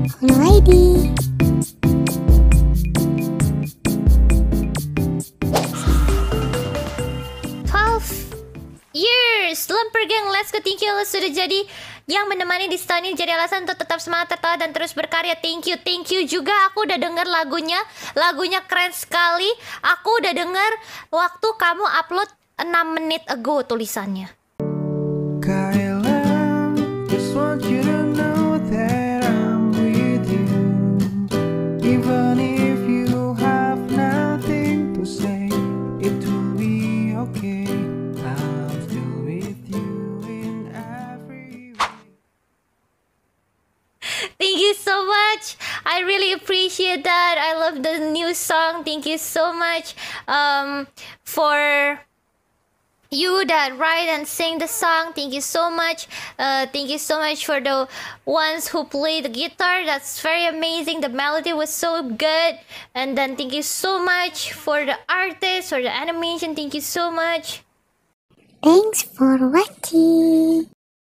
Holoid. 12 years. Lemper geng, let's go. Thank you lo sudah jadi yang menemani di setahun ini, jadi alasan untuk tetap semangat, tertawa, dan terus berkarya. Thank you juga. Aku udah denger lagunya keren sekali. Aku udah denger waktu kamu upload 6 menit ago tulisannya. Kaela, just want you to know that I'm with you, even if you have nothing to say, it will be okay. I'm still with you in every way. Thank you so much. I really appreciate that. I love the new song. Thank you so much for you that write and sing the song. Thank you so much. Thank you so much for the ones who play the guitar. That's very amazing. The melody was so good. And then thank you so much for the artist, for the animation. Thank you so much. Thanks for watching.